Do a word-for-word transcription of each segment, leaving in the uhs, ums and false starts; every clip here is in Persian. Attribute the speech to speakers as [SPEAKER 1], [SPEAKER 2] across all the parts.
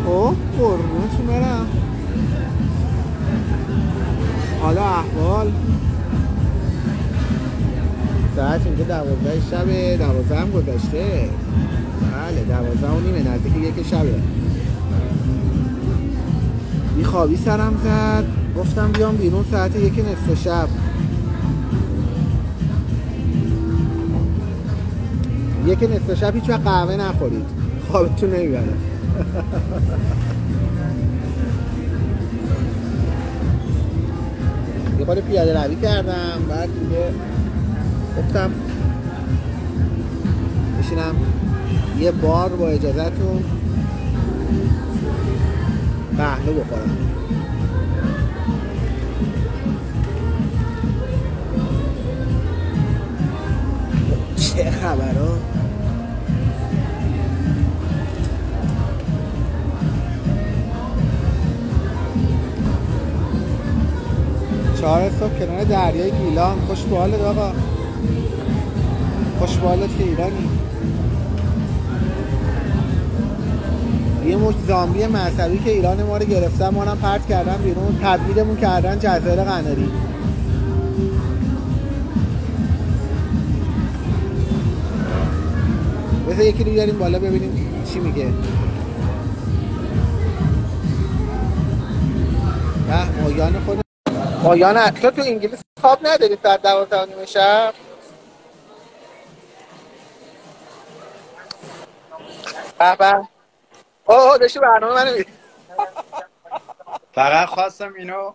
[SPEAKER 1] خب قربونتون برم. حالا احوال ساعت اینجا دوازده شبه، دوازده هم گذشته. بله دوازده و نیمه، نزدیک یک شبه. بی خوابی سرم زد، گفتم بیام بیرون ساعت یک نصف شب. یک نصف شب هیچ وقت قهوه نخورید، خوابتون نمیبره. یه خود پیاده روی کردم، بعد دیگه گفتم بشینم یه بار با اجازهتون قهوه بخورم. چه خبرها؟ چهار صبح کنار دریای گیلان. خوش به حالت آقا، خوش به حالت که ایرانی. یه مش زامبی مذهبی که ایران ما رو گرفتن، ما هم پرت کردن بیرون، تبعیدمون کردن جزایر قناری. بذار یکی رو بیاریم بالا ببینیم چی میگه. نه مایان خود مایان. تو تو انگلیس خواب نداری ساعت دوازده و نیم شب؟ به به. اوه داشتی برنامه منو میدی.
[SPEAKER 2] فقط خواستم اینو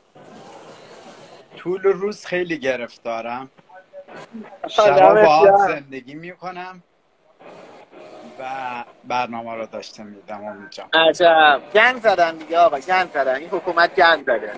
[SPEAKER 2] طول روز خیلی گرفتارم، شبا با آد زندگی میکنم و برنامه رو داشته میدم اونجا.
[SPEAKER 1] عجب گند زدن دیگه آقا، گند زدن. این حکومت گند زده.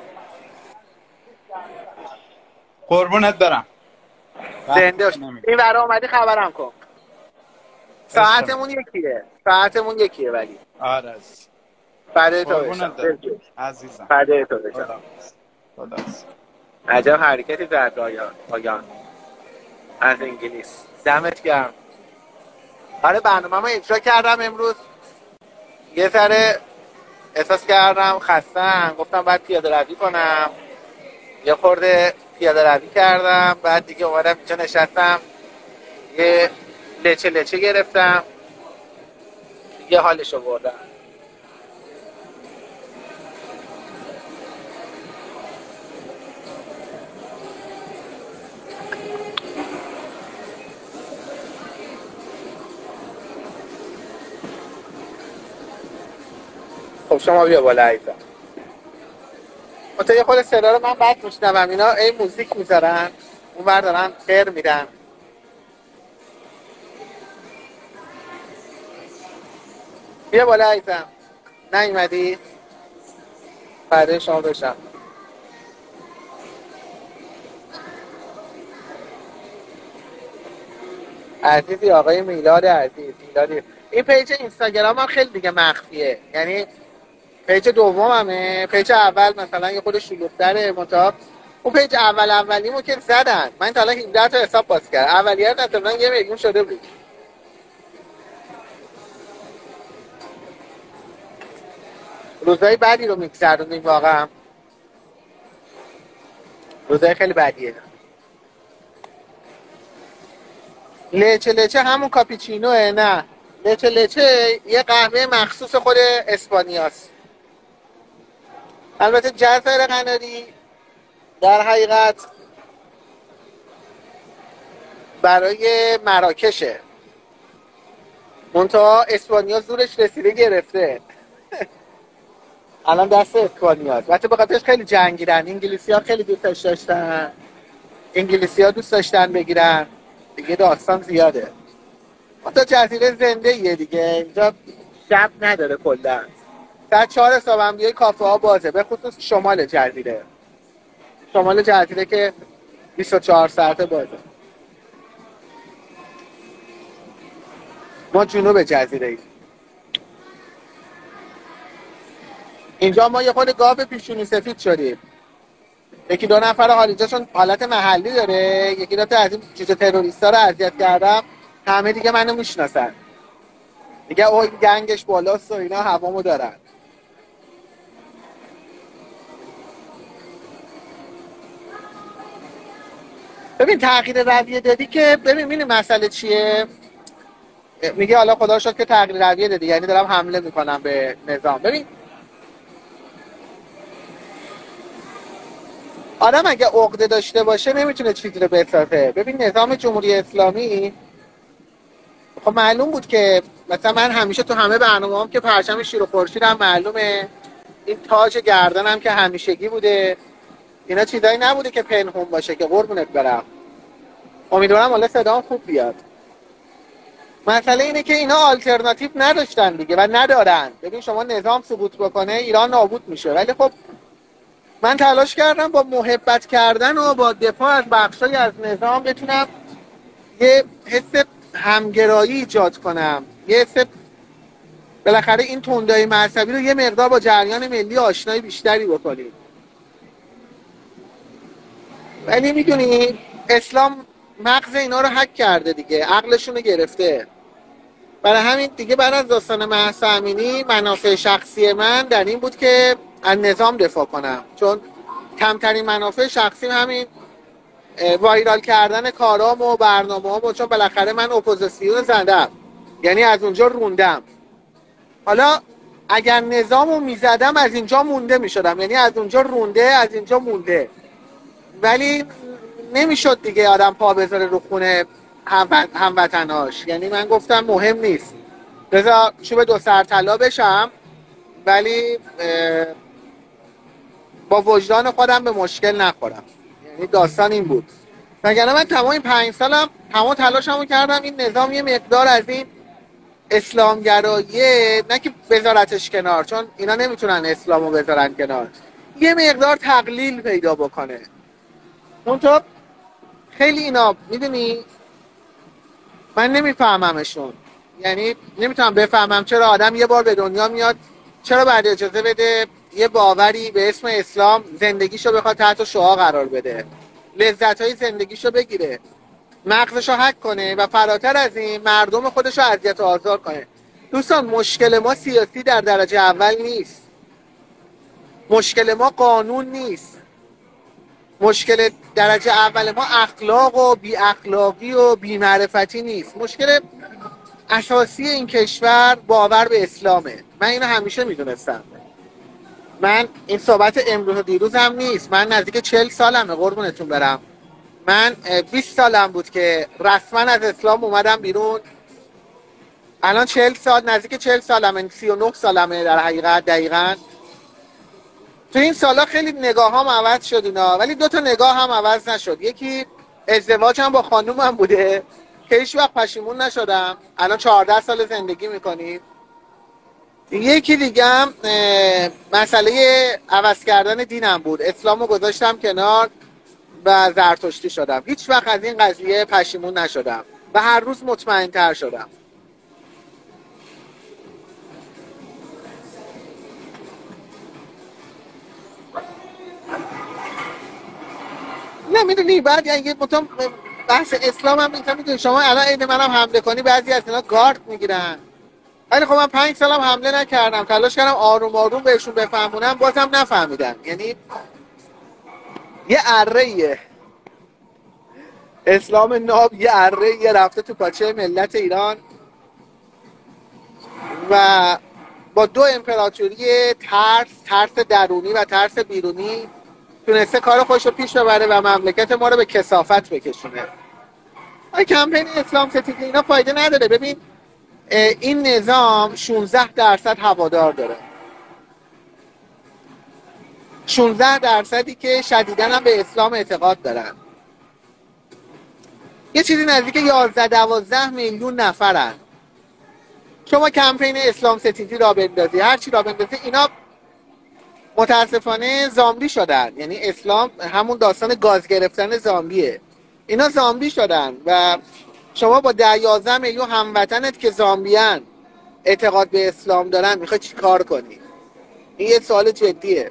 [SPEAKER 2] قربونت برم.
[SPEAKER 1] زنده باش. این ور اومدی خبرم کن. ساعتمون یکیه، ساعتمون یکیه ولی.
[SPEAKER 2] آره
[SPEAKER 1] فدای تو بشم
[SPEAKER 2] عزیزم،
[SPEAKER 1] فدای تو بشم.
[SPEAKER 2] خداحافظ.
[SPEAKER 1] عجب حرکتی زد آیان از انگلیس. دمت گرم. آره برنامه ما اجرا کردم امروز. یه ذره احساس کردم خستم، گفتم بعد پیاده روی کنم. یه خورده پیاده روی کردم، بعد دیگه اومدم اینجا نشستم، یه لچه لچه گرفتم، یه حالشو بردم. خب شما بیا بالا عیزم. منطقه یه خود صدا رو من بد میشنوم، اینا این موزیک میذارن اون بر دارن خیر میدن. بیا بالا عیزم. نیومدی؟ فرده شما بشم. عزیزی آقای میلاد عزیز. میلادی این پیج اینستاگرام هم خیلی دیگه مخفیه، یعنی پیج دوممه. پیج اول مثلا یه خود شلوغ‌تره، منتها اون پیج اول اولیمو که زدن، من تا الان هجده تا حساب باز کردم. اولیه مثلا یه میلیون شده بود. روزای بعدی رو میگذرونیم واقعا. روزای خیلی بدیه. لچه لچه همون کاپیچینوه؟ نه، لچه لچه یه قهوه مخصوص خود اسپانیاست. البته جزایر قناری در حقیقت برای مراکشه، منتها اسپانیا زورش رسیده گرفته. الان دست اسپانیاست. البته به خاطرش خیلی جنگیدن. انگلیسی ها خیلی دوستش داشتن، انگلیسی ها دوست داشتن بگیرن دیگه، داستان زیاده. منتها جزیره زنده یه دیگه، اینجا شب نداره کلا. ساعت چهار صبح هم بیای کافه ها بازه، به خصوص شمال جزیره. شمال جزیره که بیست و چهار ساعته بازه. ما جنوب جزیره ایم. اینجا ما یه خود گاو پیشونی سفید شدیم. یکی دو نفر حال اینجا چون حالت محلی داره، یکی دو تا از این چیز تروریستا رو اذیت کردم، همه دیگه منو میشناسن. دیگه اون گنگش بالاست و اینا هوامو دارن. ببین تغییر رویه دادی که ببین ببین مسئله چیه. میگه حالا خدا شد که تغییر رویه دادی، یعنی دارم حمله میکنم به نظام. ببین آدم اگه عقده داشته باشه نمیتونه چیزی رو بسازه. ببین نظام جمهوری اسلامی خب معلوم بود که مثلا من همیشه تو همه برنامه‌ام که پرچم شیر و خورشید هم معلومه، این تاج گردنم که همیشگی بوده، اینا چیزایی نبوده که پنهون باشه که قربونت برم. امیدوارم حالا صدام خوب بیاد. مسئله اینه که اینا آلترناتیو نداشتن دیگه و ندارن. ببین شما نظام سقوط بکنه ایران نابود میشه، ولی خب من تلاش کردم با محبت کردن و با دفاع از بخشای از نظام بتونم یه حس همگرایی ایجاد کنم، یه حس بالاخره این تندای مذهبی رو یه مقدار با جریان ملی آشنایی بیشتری بکنیم. ولی میدونی اسلام مغز اینا رو هک کرده دیگه، عقلشون رو گرفته. برای همین دیگه بعد از داستان مهسا امینی منافع شخصی من در این بود که از نظام دفاع کنم، چون کمترین منافع شخصیم همین وایرال کردن کارام و برنامه‌ام، چون بالاخره من اپوزیسیون زدم، یعنی از اونجا روندم. حالا اگر نظامو میزدم از اینجا مونده میشدم، یعنی از اونجا رونده از اینجا مونده، ولی نمیشد دیگه آدم پا بذاره رو خونه هموطناش. یعنی من گفتم مهم نیست، بذار چوب دو سر طلا بشم ولی با وجدان خودم به مشکل نخورم. یعنی داستان این بود. وگرنه من تمام این پنج سالم تمام تلاشمو کردم این نظام یه مقدار از این اسلامگرایی، نه که بذارتش کنار، چون اینا نمیتونن اسلامو بذارن کنار، یه مقدار تقلیل پیدا بکنه. اونطور خیلی اینا میدونی من نمیفهممشون، یعنی نمیتونم بفهمم چرا آدم یه بار به دنیا میاد، چرا بعد اجازه بده یه باوری به اسم اسلام زندگیشو بخواد تحت شعاع قرار بده، لذت‌های زندگیشو بگیره، مغزشو هک کنه و فراتر از این مردم خودشو اذیت و آزار کنه. دوستان مشکل ما سیاسی در درجه اول نیست، مشکل ما قانون نیست، مشکل درجه اول ما اخلاق و بی اخلاقی و بی معرفتی نیست. مشکل اساسی این کشور باور به اسلامه. من اینو همیشه میدونستم. من این صحبت امروز و دیروز هم نیست، من نزدیک چهل سالمه قربونتون برم. من بیست سالم بود که رسما از اسلام اومدم بیرون. الان چهل سال نزدیک چهل سالمه، سی و نه سالمه در حقیقت دقیقاً. تو این سالا خیلی نگاه هم عوض شد اینا، ولی دو تا نگاه هم عوض نشد. یکی ازدواجم با خانومم بوده که هیچ وقت پشیمون نشدم، الان چهارده سال زندگی میکنیم. یکی دیگه هم مسئله عوض کردن دینم بود، اسلامو گذاشتم کنار و زرتشتی شدم. هیچ وقت از این قضیه پشیمون نشدم و هر روز مطمئن تر شدم. نه میدونی بعد یعنی مطمئن بحث اسلام هم میتونم میدونی شما الان این منم حمله کنی بعضی از اینا گارد میگیرن، ولی خب من پنج سالم حمله نکردم، تلاش کردم آروم آروم بهشون بفهمونم، بازم نفهمیدن. یعنی یه اره‌ایه اسلام ناب، یه اره‌ایه رفته تو پاچه ملت ایران و با دو امپراتوری ترس، ترس درونی و ترس بیرونی تونسته کار خودش رو پیش ببره و مملکت ما رو به کثافت بکشونه. آی کمپین اسلام ستیزی اینا فایده نداره. ببین این نظام شانزده درصد هوادار داره، شانزده درصدی که شدیداً هم به اسلام اعتقاد دارن، یه چیزی نزدیک یازده دوازده میلیون نفرن. شما کمپین اسلام ستیزی را بندازی، هر چی را بندازی، اینا متاسفانه زامبی شدن. یعنی اسلام همون داستان گاز گرفتن زامبیه، اینا زامبی شدن و شما با ده یازده میلیون هموطنت که زامبیان اعتقاد به اسلام دارن میخوای چی کار کنی؟ این یه سوال جدیه،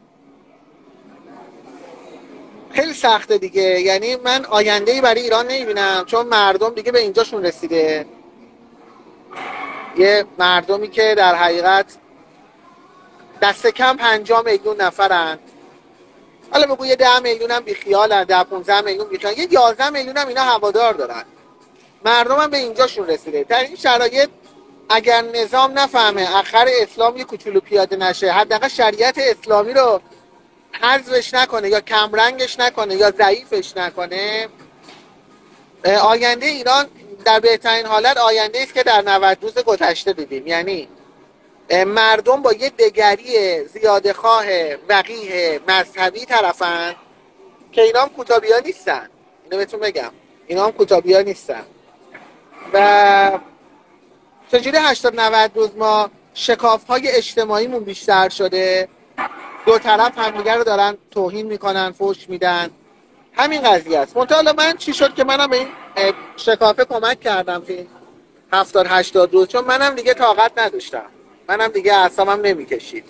[SPEAKER 1] خیلی سخته دیگه. یعنی من آینده‌ای برای ایران نمیبینم، چون مردم دیگه به اینجاشون رسیده. یه مردمی که در حقیقت دست کم پنجاه میلیون نفرن، حالا بگو یه ده میلیون هم بیخیالن، ده پونزده میلیون بیخیالن، یه یازده میلیون هم اینا هوادار دارن. مردم هم به اینجاشون رسیده. در این شرایط اگر نظام نفهمه اخر اسلام یه کوچولو پیاده نشه، حداقل شریعت اسلامی رو حذفش نکنه یا کمرنگش نکنه یا ضعیفش نکنه، آینده ایران در بهترین حالت آینده است که در نود روز گذشته دیدیم. یعنی مردم با یه دگری زیادخواه وقیح مذهبی طرفن که اینا هم کتابی ها نیستن، اینو بهتون بگم، اینا هم کتابی ها نیستن. و چجوری هشتاد نود روز ما شکاف های اجتماعیمون بیشتر شده، دو طرف همدیگر رو دارن توهین میکنن، فحش میدن، همین قضیه است. منتها حالا من چی شد که منم به این شکافه کمک کردم که هفتاد هشتاد روز، چون منم دیگه طاقت نداشتم، منم دیگه اعصابم نمیکشید.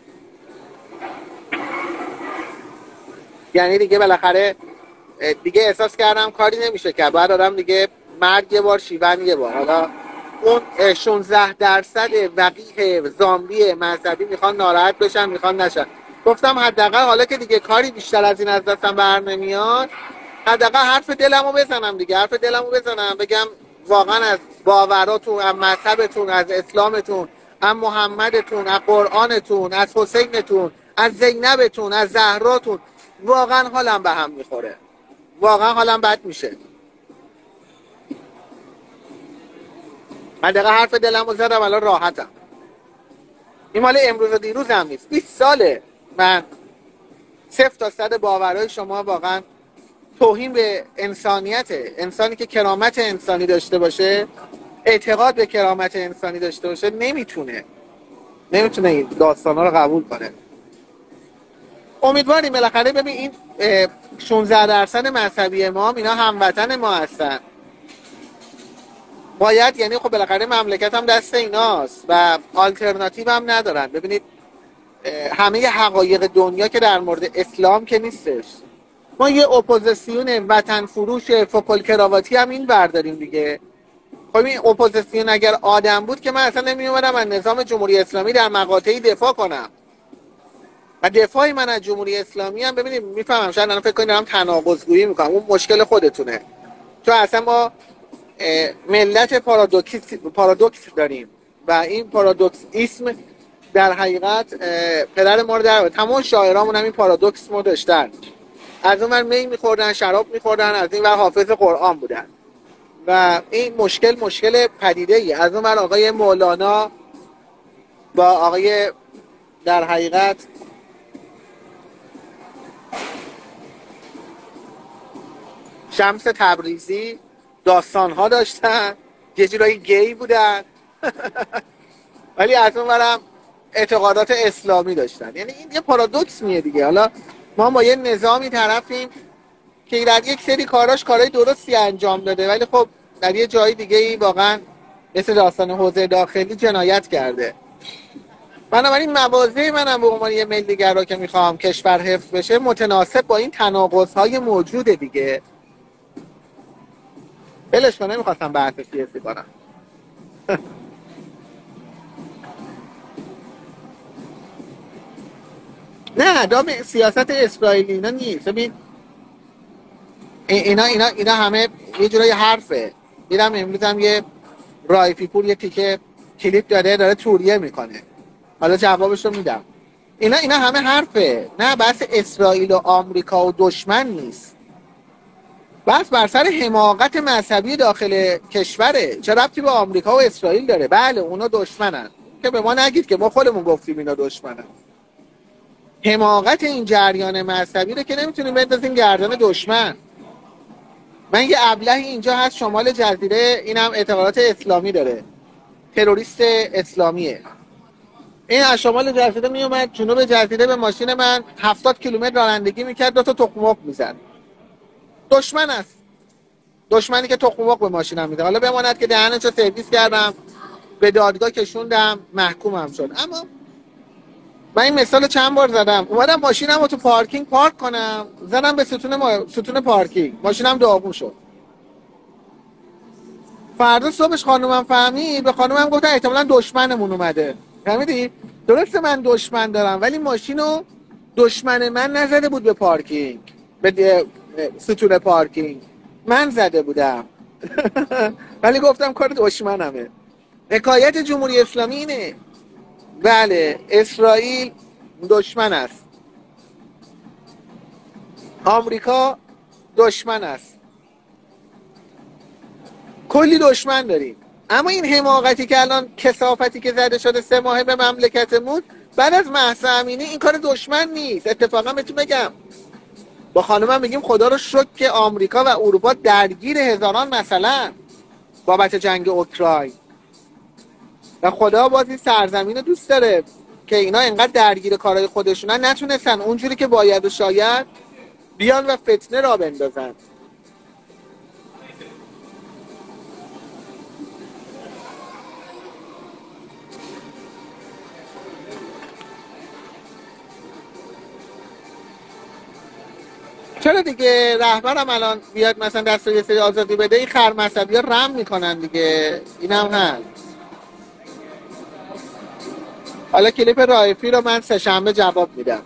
[SPEAKER 1] یعنی دیگه بالاخره دیگه احساس کردم کاری نمیشه کرد، باید آدم دیگه مرگ یه بار شیون یه بار. حالا اون شانزده درصد وقیح زامبی مذهبی میخوان ناراحت بشن، میخوان نشن. گفتم حداقل حالا که دیگه کاری بیشتر از این از دستم بر نمیاد، حداقل حرف دلمو بزنم دیگه، حرف دلمو بزنم، بگم واقعا از باوراتون، از مذهبتون، از اسلامتون، از محمدتون، از قرآنتون، از حسینتون، از زینبتون، از زهراتون واقعا حالم به هم میخوره، واقعا حالم بد میشه. من دقیقا حرف دلمو زدم، الان راحتم. این مال امروز و دیروز هم نیست، بیست ساله من صفر تا صد باورهای شما واقعا توهین به انسانیت، انسانی که کرامت انسانی داشته باشه، اعتقاد به کرامت انسانی داشته باشه، نمیتونه نمیتونه این داستانا رو قبول کنه. امیدواریم بالاخره ببین این شانزده درصد مذهبی ما، اینا هموطن ما هستن، باید، یعنی خب بالاخره مملکت هم دست ایناست و آلترناتیو هم ندارن. ببینید همه حقایق دنیا که در مورد اسلام که نیستش، ما یه اپوزیسیون وطن فروش فوکل کراواتی هم این برداریم دیگه. خب این اپوزیسیون اگر آدم بود که من اصلا نمی اومدم از نظام جمهوری اسلامی در مقاطعی دفاع کنم. و دفاعی من از جمهوری اسلامی هم ببینید میفهمم، شاید الان فکر کنید دارم تناقض‌گویی میکنم، اون مشکل خودتونه، چون اصلا ما ملت پارادوکس پارادوکس داریم و این پارادوکسیسم در حقیقت پدر ما رو در تمام شاعرامون هم این پارادوکس ما داشتن. از اون ور می میخوردن، شراب میخوردن، از این ور حافظ قرآن بودن و این مشکل مشکل پدیده ای. از اون ور آقای مولانا با آقای در حقیقت شمس تبریزی داستان ها داشتن، یه جورایی گی بودن ولی از اون ورم اعتقادات اسلامی داشتن. یعنی این یه پارادوکس میه دیگه. حالا ما با یه نظامی طرفیم که در یک سری کاراش کارهای درستی انجام داده، ولی خب در یه جای دیگه ای واقعا مثل داستان حوزه داخلی جنایت کرده. بنابراین مواضع منم به عنوان یه ملی‌گرا که میخوام کشور حفظ بشه متناسب با این تناقض‌های موجوده دیگه. بلش کنه، نمیخواستم بحث سیاسی کنم نه دام سیاست اسرائیلی اینا نیست. ببین اینا اینا اینا همه یه جورای حرفه. میرم امروز هم یه رایفی پور یه تیکه کلیپ داره داره توریه میکنه، حالا جوابش رو میدم. اینا اینا همه حرفه، نه بحث اسرائیل و آمریکا و دشمن نیست، بحث بر سر حماقت مذهبی داخل کشوره. چه ربطی به آمریکا و اسرائیل داره؟ بله اونا دشمنن، که به ما نگید که ما خودمون گفتیم اینا دشمنن. حماقت این جریان مذهبی رو که نمیتونیم بندازیم گردن دشمن. من یه ابلهی اینجا هست شمال جزیره، اینم اعتقادات اسلامی داره، تروریست اسلامیه. این از شمال جزیره میومد جنوب جزیره، به ماشین من هفتاد کیلومتر رانندگی میکرد، دو تا تخم مرغ میزد. دشمن است، دشمنی که تخم مرغ به ماشینم میده. حالا بماند که دهنشو سرویس کردم، به دادگاه کشوندم، محکومم شد. اما من این مثال چند بار زدم، اومدم ماشینم رو تو پارکینگ پارک کنم، زدم به ستون ما... ستون پارکینگ، ماشینم داغون شد. فردا صبحش خانومم فهمید، به خانومم گفت احتمالاً دشمنمون اومده. فهمیدی؟ درسته من دشمن دارم ولی ماشینو دشمن من نزده بود به پارکینگ، به ستون پارکینگ من زده بودم. ولی گفتم کار دشمنمه. حکایت جمهوری اسلامی اینه. بله اسرائیل دشمن است، آمریکا دشمن است، کلی دشمن داریم. اما این حماقتی که الان کثافتی که زده شده سه ماهه به مملکتمون بعد از مهسا امینی این کار دشمن نیست. اتفاقا بهتون بگم با خانمم میگیم خدا رو شکر که آمریکا و اروپا درگیر هزاران مثلا بابت جنگ اوکراین و خدا باز این سرزمین رو دوست داره که اینا اینقدر درگیر کارهای خودشونن نتونستن اونجوری که باید و شاید بیان و فتنه را بندازن. چرا دیگه رهبرم الان بیاد مثلا دست یه سری آزادی بده این خر مذهبی ها رم میکنن دیگه، اینم هست. حالا کلیپ رایفی رو من سه شنبه جواب میدم.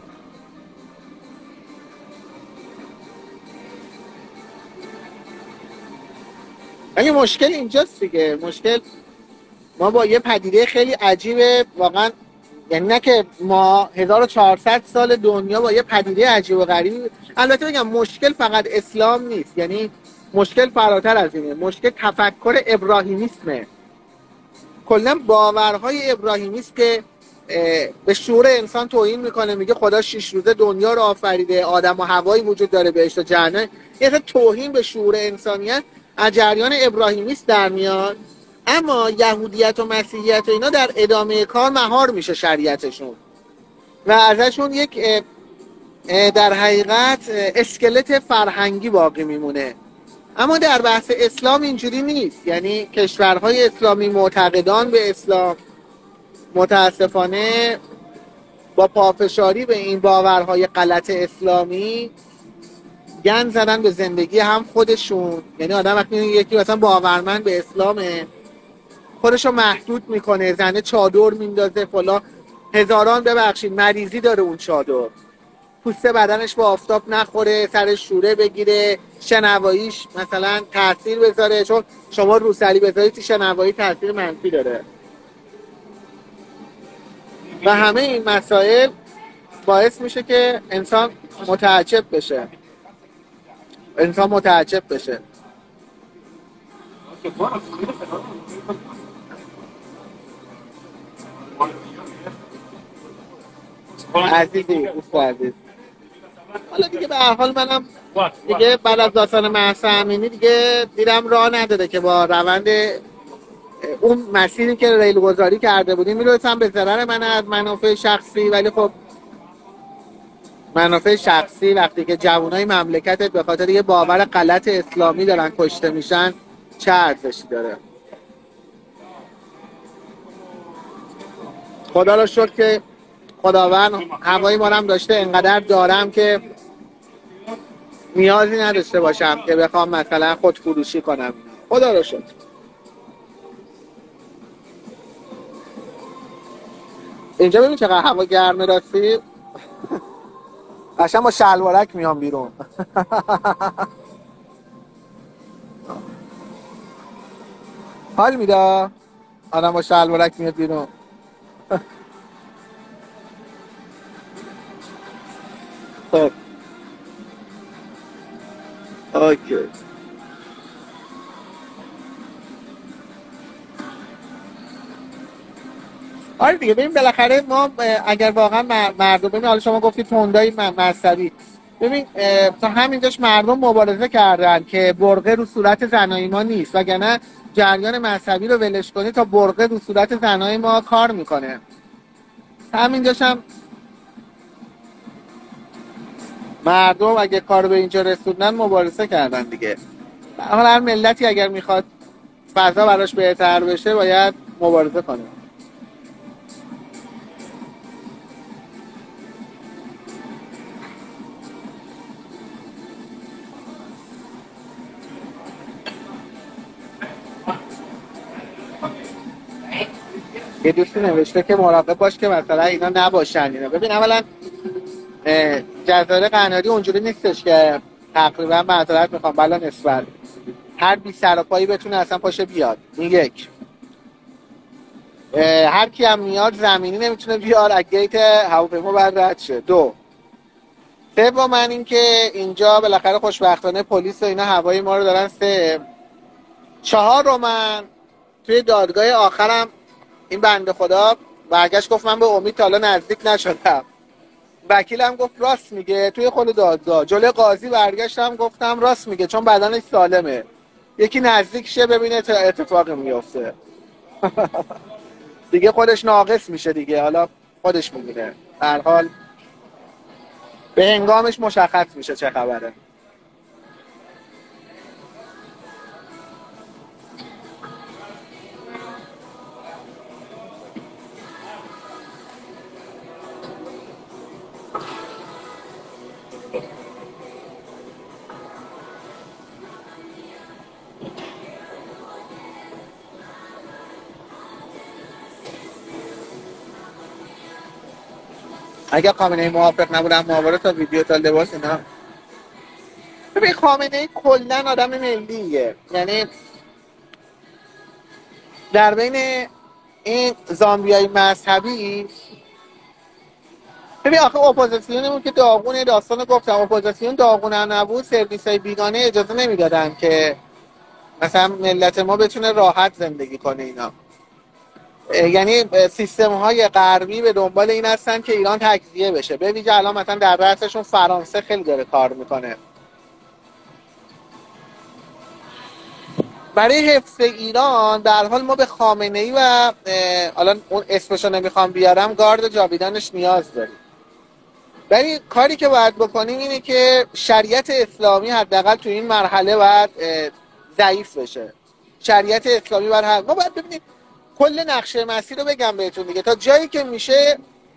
[SPEAKER 1] ولی مشکل اینجاست دیگه، مشکل ما با یه پدیده خیلی عجیبه واقعا، یعنی نه که ما هزار و چهارصد سال دنیا با یه پدیده عجیب و غریبی. البته بگم مشکل فقط اسلام نیست، یعنی مشکل فراتر از اینه، مشکل تفکر ابراهیمیسمه، کلا باورهای ابراهیمیست که به شعور انسان توهین میکنه، میگه خدا شش روزه دنیا رو آفریده، آدم و هوایی وجود داره، بهشت و جهنم. یه توهین به شعور انسانیت از جریان ابراهیمیست در میاد. اما یهودیت و مسیحیت و اینا در ادامه کار مهار میشه شریعتشون و ازشون یک در حقیقت اسکلت فرهنگی باقی میمونه. اما در بحث اسلام اینجوری نیست، یعنی کشورهای اسلامی معتقدان به اسلام متاسفانه با پافشاری به این باورهای غلط اسلامی گند زدن به زندگی هم خودشون. یعنی آدم وقتی یکی مثلا باورمند به اسلامه خودشو محدود میکنه، زنه چادر میندازه فلان، هزاران ببخشید مریضی داره اون چادر، پوست بدنش با آفتاب نخوره، سرش شوره بگیره، شنواییش مثلا تاثیر بذاره، چون شما روسری بذارید شنوایی تاثیر منفی داره. و همه این مسائل باعث میشه که انسان متعجب بشه، انسان متعجب بشه. عزیزی دوست عزیز، حالا دیگه به هر حال منم دیگه بعد از داستان مهسا امینی دیگه دیدم راه نداره که با روند اون مسیری که ریل گذاری کرده بودیم میرسم به ضرر من از منافع شخصی. ولی خب منافع شخصی وقتی که جوانای مملکتت به خاطر یه باور غلط اسلامی دارن کشته میشن چه ارزشی داره؟ خدا رو شکر که خداوند هوای ما هم داشته، انقدر دارم که نیازی نداشته باشم که بخوام مثلا خودفروشی کنم. خدا رو شکر. اینجا ببین چقدر هوا گرمه راستی، قشنگ با شلوارک میام بیرون. حال میده آدم با شلوارک میاد بیرون. خب اوکی. آره دیگه ببین بالاخره ما اگر واقعا مردم، ببین حالا شما گفتید تندای مذهبی، ببین تا همینجاش مردم مبارزه کردن که برقه رو صورت زنای ما نیست، وگرنه جریان مذهبی رو ولش کنی تا برقه رو صورت زنای ما کار میکنه. همینجاش هم مردم اگه کار به اینجا رسوندن مبارزه کردن دیگه. حالا هر ملتی اگر میخواد فضا براش بهتر بشه باید مبارزه کنه. یه دوستی نوشته که مراقب باش که مثلا اینا نباشن اینا. ببین اولا جزایر قناری اونجوری نیستش که تقریبا معذرت میخوام بلا نسبت هر بی سر و پایی بتونه اصلا پاشه بیاد. این یک. هر کی هم میاد زمینی نمیتونه بیاد، از گیت هواپیما باید رد شه. دو. سوم من این که اینجا بالاخره خوشبختانه پلیس و اینا هوای ما رو دارن. سه. چهار رو من توی دادگاه آخرم این بنده خدا برگشت گفت من به امید تا حالا نزدیک نشدم. وکیلم گفت راست میگه. توی خود دادگاه جلوی قاضی برگشتم گفتم راست میگه چون بدنش سالمه، یکی نزدیک شه ببینه اتفاقی میفته. دیگه خودش ناقص میشه دیگه، حالا خودش میگیره. هر حال به هنگامش مشخص میشه چه خبره. اگه خامنه‌ای موافق نبودن محاوره تا ویدیو تا لباس اینا. ببین خامنه‌ای کلا آدم ملیه، یعنی در بین این زامبیای مذهبی ببین آخه اپوزیسیونمون که داغونه، داستان گفتم اپوزیسیون داغونه نبود سرویسای بیگانه اجازه نمیدادن که مثلا ملت ما بتونه راحت زندگی کنه. اینا یعنی سیستم های غربی به دنبال این هستن که ایران تجزیه بشه. به ویژه الان مثلا در رأسشون فرانسه خیلی داره کار میکنه برای حفظ ایران. در حال ما به خامنه‌ای و الان اون اسمشو نمیخوام بیارم گارد جاویدانش نیاز داریم. ولی کاری که باید بکنیم اینه که شریعت اسلامی حداقل تو این مرحله باید ضعیف بشه. شریعت اسلامی باید ما باید ببینیم کل نقشه مسیر رو بگم بهتون دیگه، تا جایی که میشه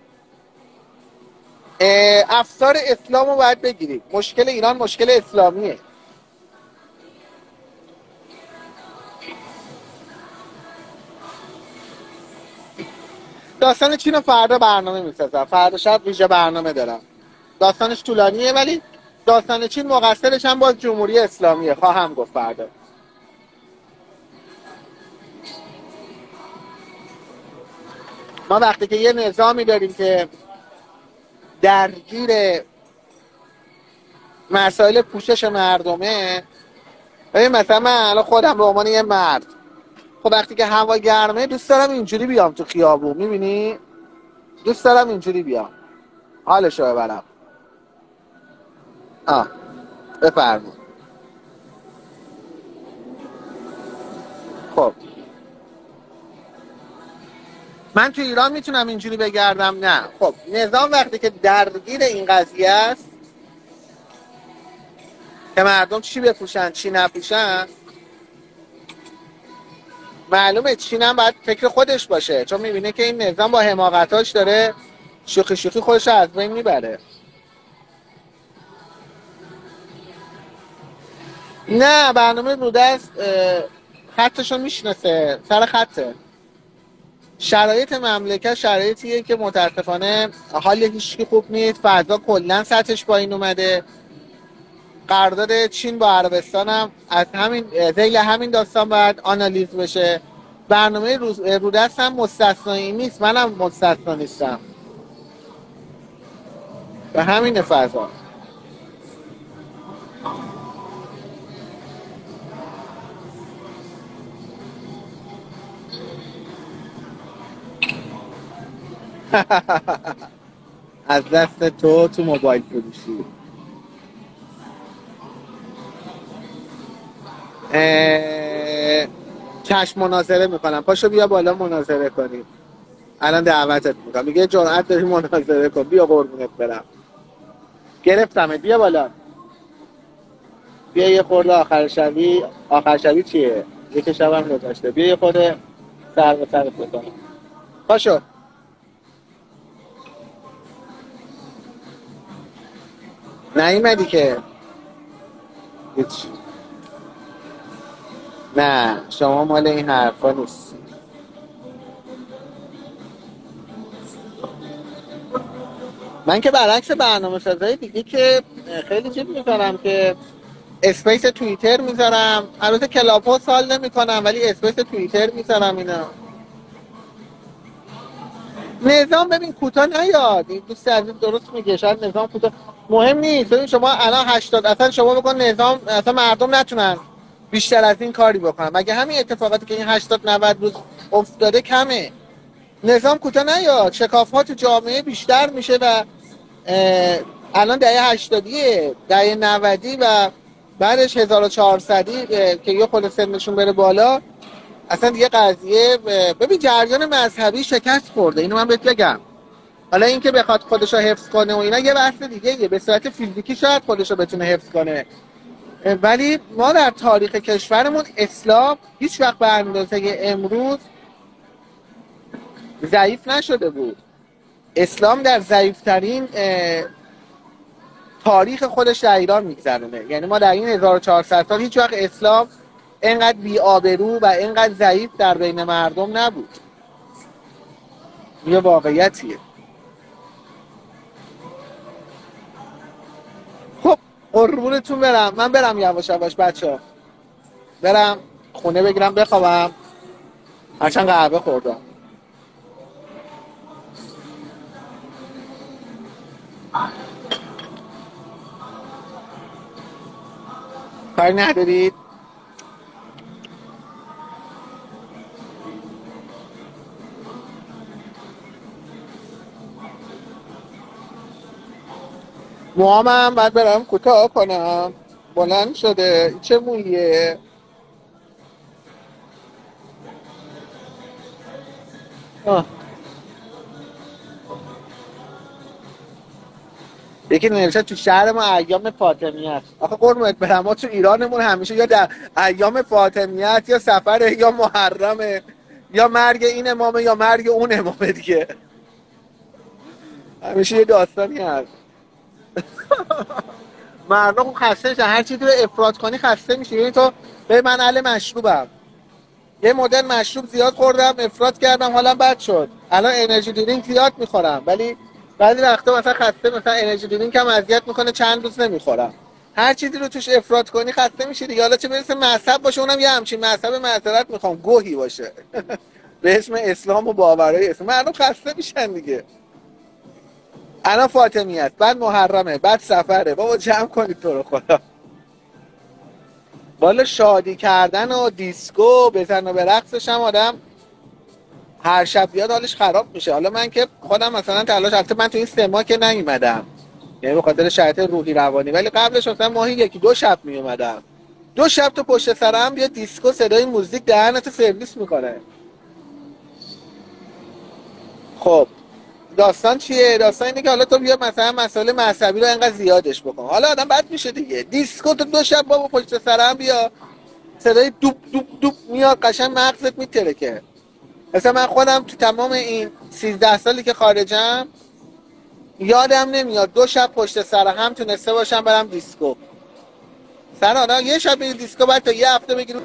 [SPEAKER 1] افسار اسلام رو باید بگیریم. مشکل ایران مشکل اسلامیه. داستان چین رو فردا برنامه میسازم، فردا شب ویژه برنامه دارم. داستانش طولانیه ولی داستان چین مقصرش هم باز جمهوری اسلامیه، خواهم گفت فردا. ما وقتی که یه نظامی داریم که درگیر مسائل پوشش مردمه، ببین مثلا من الان خودم به عنوان یه مرد، خب وقتی که هوا گرمه دوست دارم اینجوری بیام تو خیابون، میبینی؟ دوست دارم اینجوری بیام حالشو ببرم. آه بفرمون. خب من تو ایران میتونم اینجوری بگردم؟ نه. خب نظام وقتی که درگیر این قضیه است که مردم چی بپوشن چی نپوشن، معلومه چین هم باید فکر خودش باشه، چون میبینه که این نظام با حماقتاش داره شوخی شوخی خودش از بین میبره. نه برنامه رودست خطشو میشناسه، سر خطه. شرایط مملکت شرایطیه که متاسفانه حال هیچکی خوب نیست. فضا کلا سطحش پایین اومده. قرارداد چین با عربستان هم از همین ذیل همین داستان باید آنالیز بشه. برنامه رودست هم مستثنایی نیست، منم مستثنا نیستم. به همین فضا از دست تو تو موبایل فروشی. چشم مناظره میکنم، پاشو بیا بالا مناظره کنیم. الان دعوتت میکنم، میگه جرأت داری مناظره کن، بیا قربونت برم. گرفتمت، بیا بالا. بیا یه خورده آخر شبی. آخر شبی چیه؟ یک شبم گذاشته. بیا یه خورده سر به سرت بکنم. پاشو. نیومدی که هیچ. نه شما مال این حرفا نیست. من که برعکس برنامه سازهای دیگه که خیلی چیز میذارم که اسپیس توییتر میذارم، البته کلاب هاوس حال نمیکنم ولی اسپیس توییتر میذارم. اینا نظام ببین کوتاه نیاد، این دوست عزیز درست میگه، شاید نظام کوتاه مهم نیست. ببین شما الان هشتاد اصلا شما بکن نظام اصلا مردم نتونن بیشتر از این کاری بکنن، مگه همین اتفاقاتی که این هشتاد نود روز افتاده کمه؟ نظام کوتاه نیاد، شکافات جامعه بیشتر میشه و الان دهه هشتادیه، دهه نودی و بعدش هزار و چهارصدی که یه خود سنشون بره بالا، اصلا دیگه قضیه. ببین جریان مذهبی شکست خورده، اینو من بهت بگم. حالا اینکه بخواد خودشو حفظ کنه و اینا یه بحث دیگه یه، به صورت فیزیکی شاید خودشو بتونه حفظ کنه، ولی ما در تاریخ کشورمون اسلام هیچ وقت به اندازه امروز ضعیف نشده بود. اسلام در ضعیفترین تاریخ خودش در ایران میگذرونه، یعنی ما در این هزار و چهارصد سال هیچ وقت اسلام اینقدر بی‌آبرو و اینقدر ضعیف در بین مردم نبود. یه واقعیتیه. خب قربونتون برم، من برم یواش یواش بچه‌ها، برم خونه بگیرم بخوابم، هرچند قهوه خوردم. کاری ندارید؟ موهامم باید برم کوتاه کنم، بلند شده. چه مویه؟ آه. یکی نوشته تو شهر ما ایام فاطمیه است. آخه قربونت برم ما تو ایرانمون همیشه یا در ایام فاطمیه است یا سفر یا محرمه یا مرگ این امامه یا مرگ اون امامه دیگه، همیشه یه داستانی هست. مردم خسته میشن، هر چیزی رو افراط کنی خسته میشی. یعنی تو به من اهل مشروبم، یه مدل مشروب زیاد خوردم افراط کردم حالا بد شد، الان انرژی درینک زیاد میخورم ولی بعضی وقتا مثلا خسته، مثلا انرژی درینک هم اذیت میکنه چند روز نمیخورم. هر چیزی رو توش افراط کنی خسته میشی دیگه. حالا چه برسه مذهب باشه، اونم یه همچین مذهب معذرت میخوام گوهی باشه به اسم اسلام و باورهای اسلام، مردم خسته میشن دیگه. الان فاطمیه، بعد محرمه، بعد سفره. بابا جمع کنید تو رو خدا. والا شادی کردن و دیسکو بزن و به رقصش هم آدم هر شب بیاد حالش خراب میشه. حالا من که خودم مثلا تلاش، البته من تو این سه ماه که نیومدم یعنی به خاطر شرایط روحی روانی، ولی قبلش مثلا ماهی یکی دو شب میومدم. دو شب تو پشت سرم بیا دیسکو، صدای موزیک دهنتو سرویس میکنه. خب داستان چیه؟ داستان اینه که حالا تو بیا مثلا مسائل مذهبی رو اینقدر زیادش بکن، حالا آدم بد میشه دیگه. دیسکو تو دو شب بابا پشت سرم بیا، صدای دوب دوب دوب میاد، قشنگ مغزت میترکه. مثلا من خودم تو تمام این سیزده سالی که خارجم یادم نمیاد دو شب پشت سر هم تونسته باشم برم دیسکو. سر آدم یه شب بری دیسکو بعد تا یه هفته بگیری